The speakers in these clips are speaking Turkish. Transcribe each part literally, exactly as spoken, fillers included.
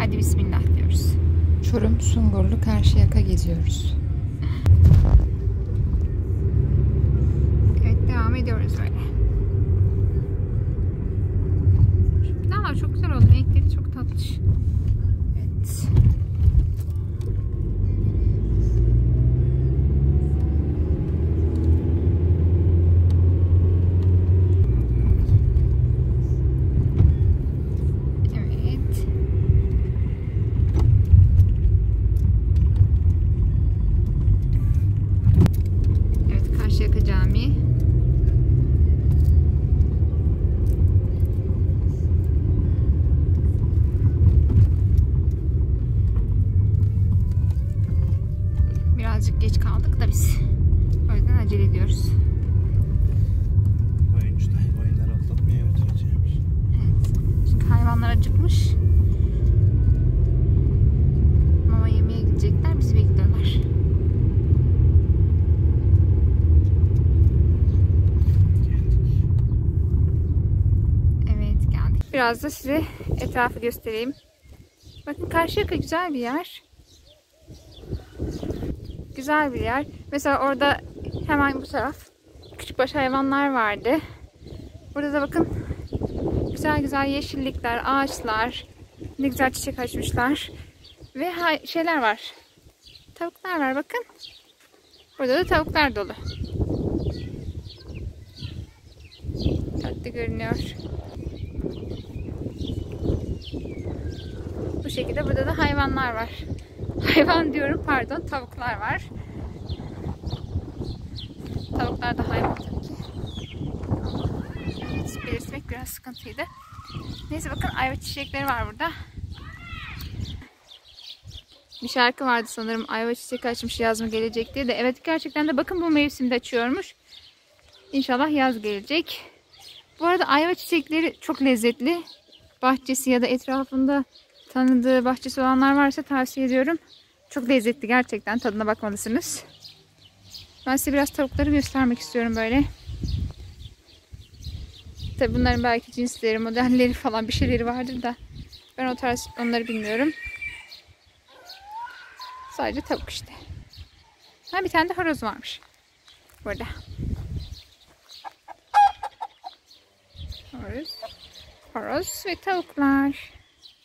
Hadi bismillah diyoruz. Çorum, Sungurlu, Karşıyaka geziyoruz. Evet, devam ediyoruz böyle. Şu binalar çok güzel oldu. Renkleri çok tatlış. Evet. Karşıyaka Camii. Birazcık geç kaldık da biz. O yüzden acele ediyoruz. Oyuncu da oyunları atlatmaya götüreceğimiş. Evet. Çünkü hayvanlar acıkmış. Mama yemeye gidecekler. Bizi bekliyorlar. Biraz da size etrafı göstereyim. Bakın Karşıyaka güzel bir yer. Güzel bir yer. Mesela orada hemen bu taraf küçükbaş hayvanlar vardı. Burada da bakın güzel güzel yeşillikler, ağaçlar. Ne güzel çiçek açmışlar. Ve şeyler var. Tavuklar var bakın. Burada da tavuklar dolu. Tatlı görünüyor. Bu şekilde burada da hayvanlar var. Hayvan diyorum pardon, tavuklar var. Tavuklar da hayvan tabii ki. Evet, belirtmek biraz sıkıntıydı. Neyse bakın ayva çiçekleri var burada. Bir şarkı vardı sanırım, ayva çiçek açmış yaz mı gelecek diye de. Evet, gerçekten de bakın bu mevsimde açıyormuş. İnşallah yaz gelecek. Bu arada ayva çiçekleri çok lezzetli. Bahçesi ya da etrafında tanıdığı bahçesi olanlar varsa tavsiye ediyorum. Çok lezzetli gerçekten. Tadına bakmalısınız. Ben size biraz tavukları göstermek istiyorum böyle. Tabi bunların belki cinsleri, modelleri falan bir şeyleri vardır da ben o tarz onları bilmiyorum. Sadece tavuk işte. Ha, bir tane de horoz varmış burada. Horoz, horoz ve tavuklar.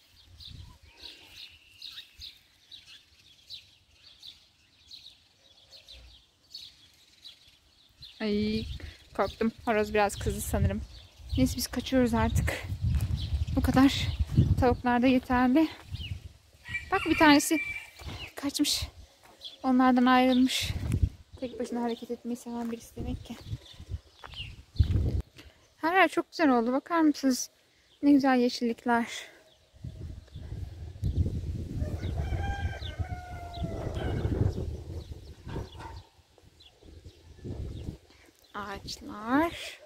Ay, korktum. Horoz biraz kızdı sanırım. Neyse biz kaçıyoruz artık. Bu kadar. Tavuklar da yeterli. Bak bir tanesi kaçmış. Onlardan ayrılmış. Tek başına hareket etmeyi seven birisi demek ki. Her yer çok güzel oldu. Bakar mısınız? Ne güzel yeşillikler. Ağaçlar.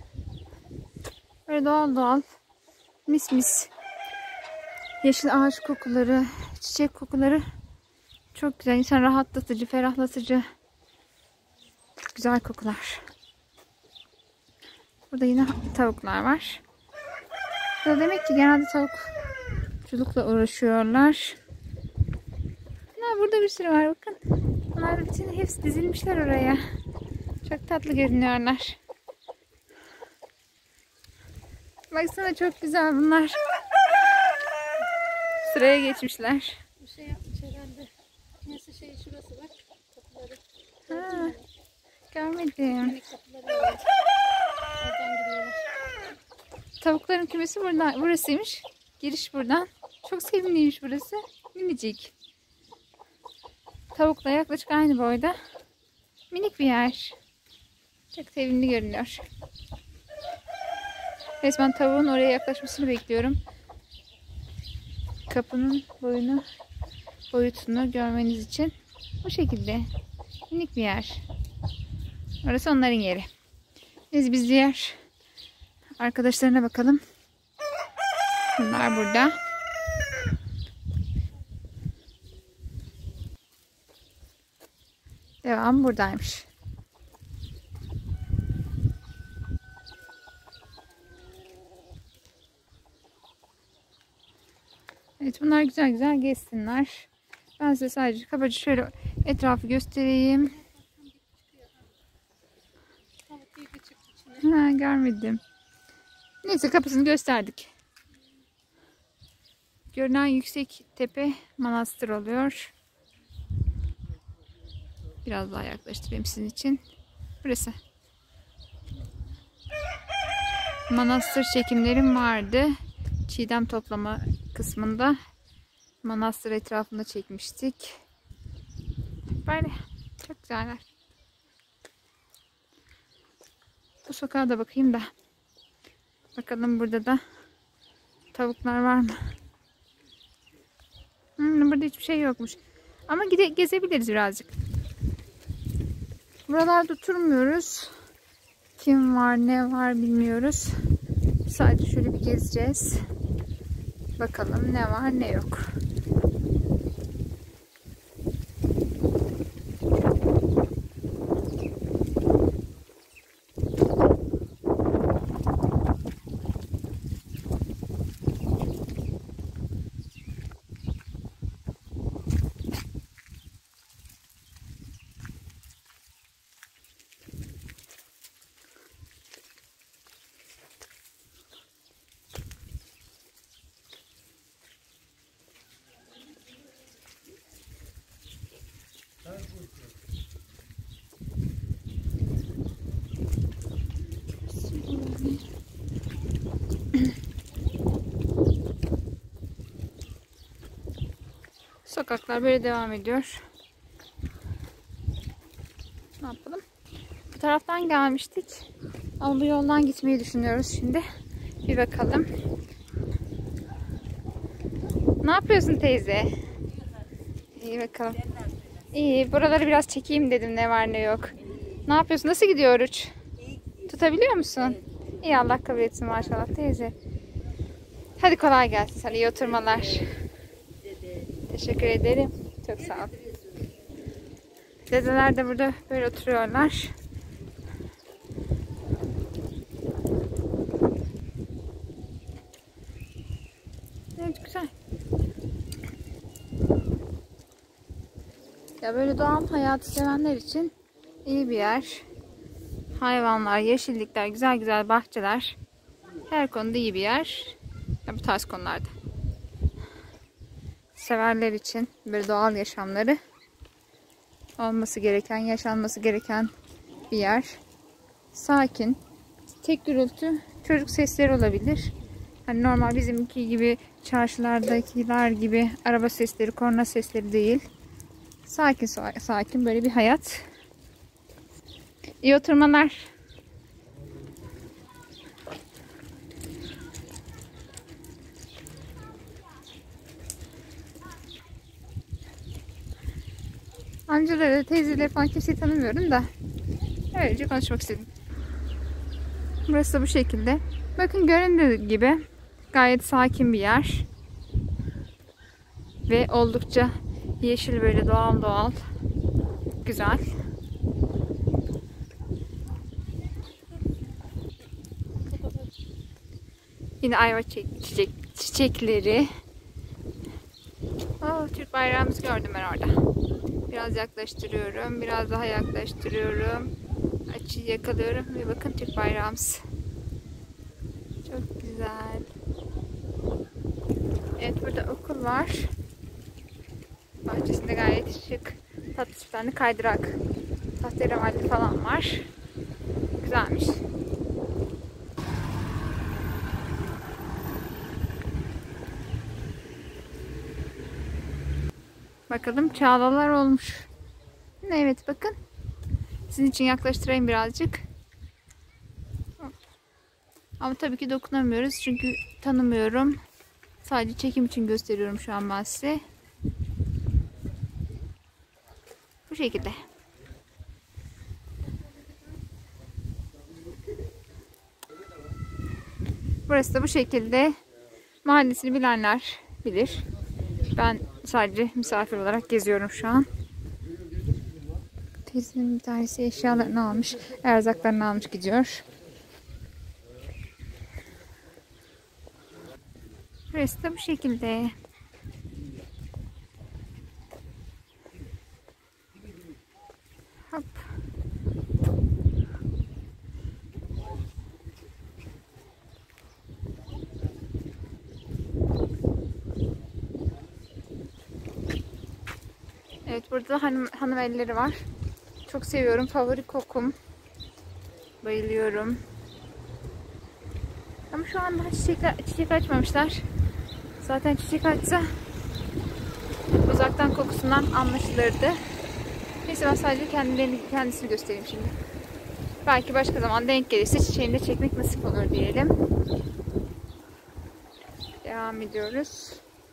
Böyle doğal doğal. Mis mis. Yeşil ağaç kokuları, çiçek kokuları çok güzel. İnsan rahatlatıcı, ferahlatıcı. Güzel kokular. Burada yine tavuklar var. Burada demek ki genelde tavukçulukla uğraşıyorlar. Ha, burada bir sürü var bakın. Bunlar bütün hepsi dizilmişler oraya. Çok tatlı görünüyorlar. Baksana çok güzel bunlar. Sıraya geçmişler. Bir şey yapmış herhalde. Neyse şey şurası bak. Kapıları. Ha, görmedim. Kapıları var. Oradan giriyorlar. Tavukların kümesi buradan, burasıymış. Giriş buradan. Çok sevimliymiş burası. Minicik. Tavukla yaklaşık aynı boyda. Minik bir yer. Çok sevimli görünüyor. Resmen tavuğun oraya yaklaşmasını bekliyorum. Kapının boyunu, boyutunu görmeniz için. Bu şekilde. Minik bir yer. Orası onların yeri. Biz biz diğer arkadaşlarına bakalım. Bunlar burada. Devam buradaymış. Evet, bunlar güzel güzel gezsinler. Ben size sadece kabaca şöyle etrafı göstereyim. Tavuk yedi çıktı içine. Ha, görmedim. Neyse, kapısını gösterdik. Görünen yüksek tepe manastır oluyor. Biraz daha yaklaştırayım sizin için. Burası. Manastır çekimlerim vardı. Çiğdem toplama kısmında. Manastır etrafında çekmiştik. Böyle çok güzeller. Bu sokağa da bakayım da. Bakalım burada da tavuklar var mı? Hmm, burada hiçbir şey yokmuş. Ama gide gezebiliriz birazcık. Buralarda oturmuyoruz. Kim var ne var bilmiyoruz. Sadece şöyle bir gezeceğiz. Bakalım ne var ne yok. Sokaklar böyle devam ediyor. Ne yapalım? Bu taraftan gelmiştik. Ama bu yoldan gitmeyi düşünüyoruz şimdi. Bir bakalım. Ne yapıyorsun teyze? İyi bakalım. İyi. Buraları biraz çekeyim dedim, ne var ne yok. Ne yapıyorsun? Nasıl gidiyor oruç? Tutabiliyor musun? İyi, Allah kabul etsin maşallah teyze. Hadi kolay gelsin sana. İyi oturmalar. Teşekkür ederim. Çok sağ ol. Dedeler de burada böyle oturuyorlar. Evet, güzel. Ya böyle doğal hayatı sevenler için iyi bir yer. Hayvanlar, yeşillikler, güzel güzel bahçeler. Her konuda iyi bir yer. Ya bu tarz konularda. Severler için böyle doğal yaşamları olması gereken, yaşanması gereken bir yer. Sakin. Tek gürültü çocuk sesleri olabilir. Hani normal bizimki gibi çarşılardakiler gibi araba sesleri, korna sesleri değil. Sakin sakin böyle bir hayat. İyi oturmalar. Amcaları, teyzeleri falan kimseyi tanımıyorum da öylece konuşmak istedim. Burası da bu şekilde. Bakın, göründüğü gibi gayet sakin bir yer. Ve oldukça yeşil, böyle doğal doğal. Güzel. Yine ayva çiçek, çiçekleri. Oh, Türk bayrağımızı gördüm ben orada. Biraz yaklaştırıyorum. Biraz daha yaklaştırıyorum. Açıyı yakalıyorum. Ve bakın Türk bayrağımız. Çok güzel. Evet, burada okul var. Bahçesinde gayet şık. Tatlı bir tane kaydırak. Tahterevalli falan var. Güzelmiş. Bakalım, çağlalar olmuş. Evet, bakın. Sizin için yaklaştırayım birazcık. Ama tabii ki dokunamıyoruz çünkü tanımıyorum. Sadece çekim için gösteriyorum şu an ben size. Bu şekilde. Burası da bu şekilde. Mahallesini bilenler bilir. Ben sadece misafir olarak geziyorum şu an. Teyzenin bir tanesi eşyalarını almış, erzaklarını almış gidiyor. Burası da bu şekilde. Evet, burada hanım, hanım elleri var. Çok seviyorum. Favori kokum. Bayılıyorum. Ama şu anda çiçek, çiçek açmamışlar. Zaten çiçek açsa uzaktan kokusundan anlaşılırdı. Neyse, ben sadece kendilerini, kendisini göstereyim şimdi. Belki başka zaman denk gelirse çiçeğini de çekmek nasip olur diyelim. Devam ediyoruz.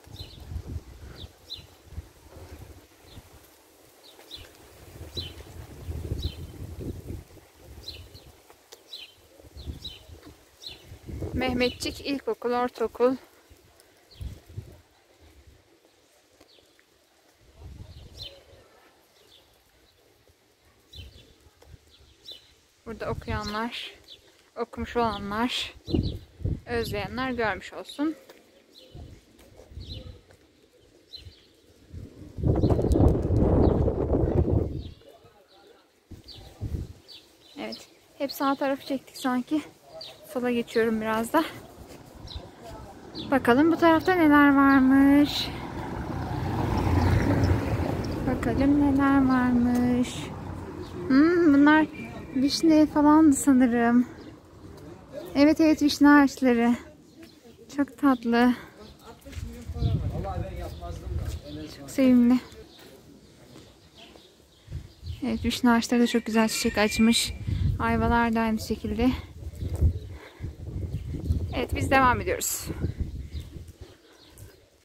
Mehmetçik İlkokul, Ortaokul. Burada okuyanlar, okumuş olanlar, özleyenler görmüş olsun. Evet, hep sağ tarafı çektik sanki. Sola geçiyorum biraz da. Bakalım bu tarafta neler varmış. Bakalım neler varmış. Hmm, bunlar vişne falandı sanırım. Evet evet, vişne ağaçları. Çok tatlı. Çok sevimli. Evet, vişne ağaçları da çok güzel çiçek açmış. Ayvalar da aynı şekilde. Evet, biz devam ediyoruz.